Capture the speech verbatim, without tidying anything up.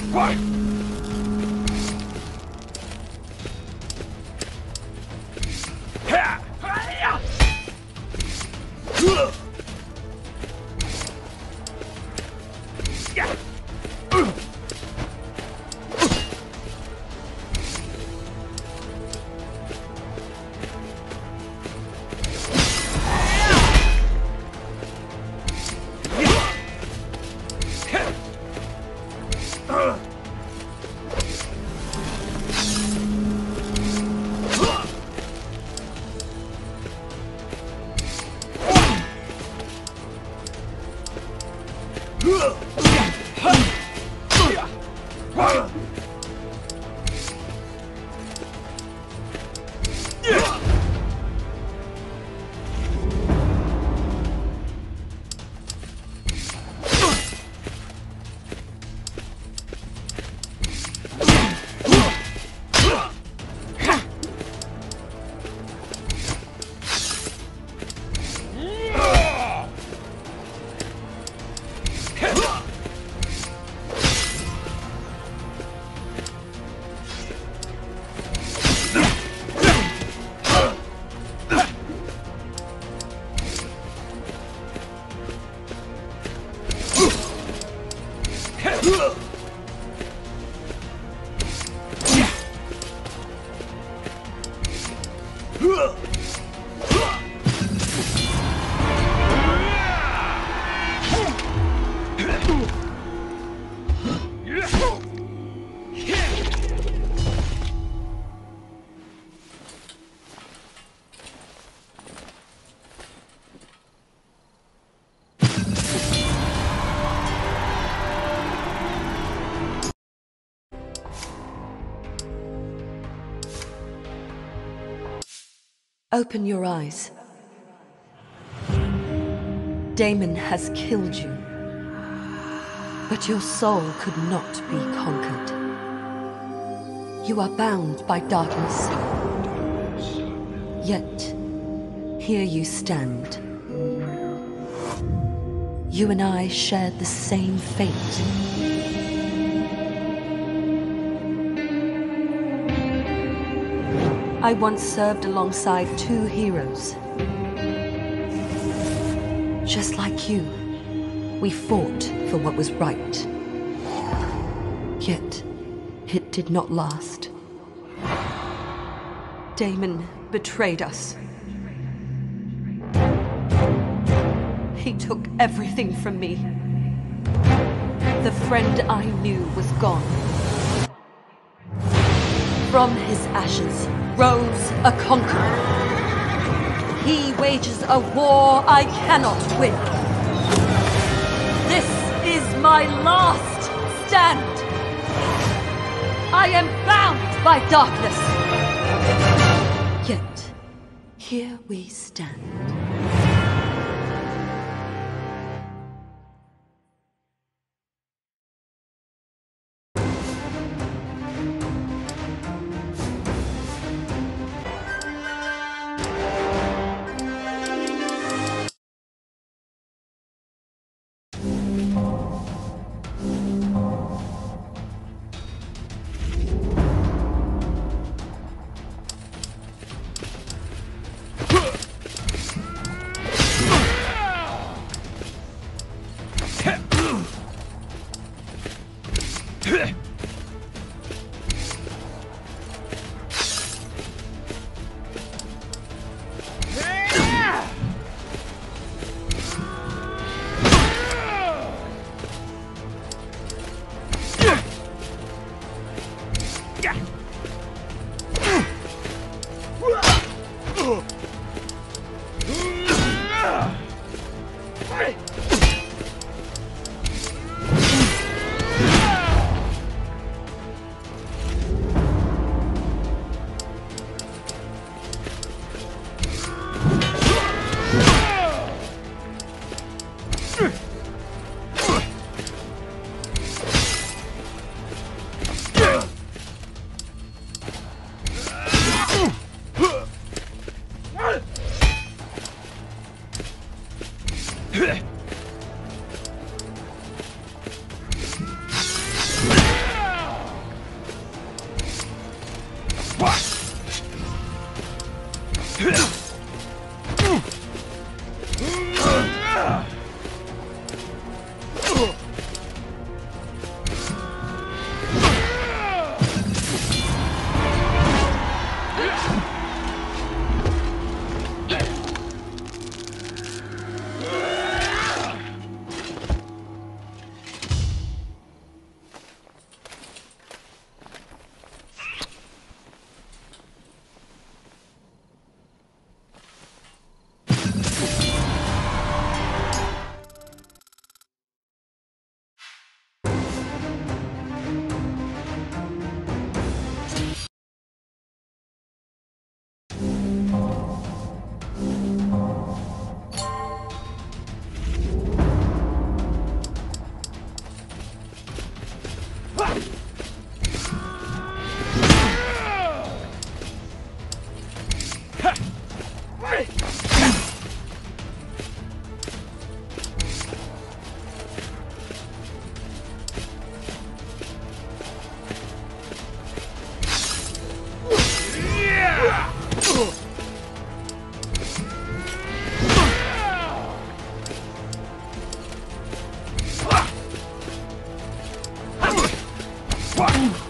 Open your eyes. Damon has killed you, but your soul could not be conquered. You are bound by darkness, yet here you stand. You and I shared the same fate. I once served alongside two heroes. Just like you, we fought for what was right. Yet, it did not last. Damon betrayed us. He took everything from me. The friend I knew was gone. From his ashes rose a conqueror. He wages a war I cannot win. This is my last stand. I am bound by darkness. Yet, here we stand. What?